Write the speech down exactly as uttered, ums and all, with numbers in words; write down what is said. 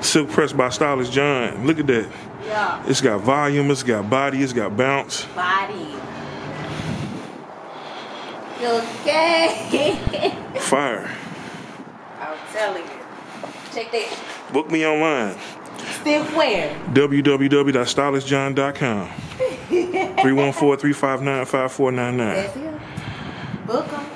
Silk press by StylistJohn. Look at that. Yeah. It's got volume, it's got body, it's got bounce. Body. Okay. Fire. I'm telling you. Check that. Book me online. Still where? w w w dot stylist john dot com. three one four, three five nine, five four nine nine. That's it. Book 'em.